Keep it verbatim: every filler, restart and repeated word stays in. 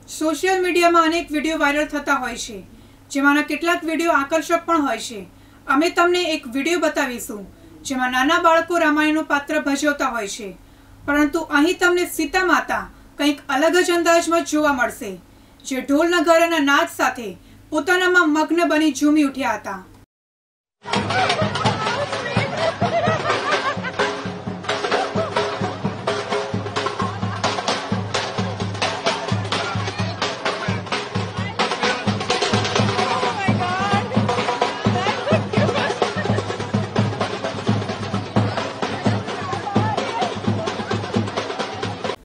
Social મીડિયામાં અનેક video viral થતા હોય છે, જેમાંના કેટલાક વિડીયો આકર્ષક પણ હોય છે. અમે તમને એક વિડીયો બતાવીશું જેમાં નાના બાળકો રામાયણનું પાત્ર ભજવતા હોય છે, પરંતુ અહીં તમને સીતા માતા કંઈક અલગ જ અંદાજમાં જોવા મળશે, જે ઢોલ નગારાના નાદ સાથે પોતાનામાં મગ્ન બની ઝૂમી ઉઠ્યા હતા.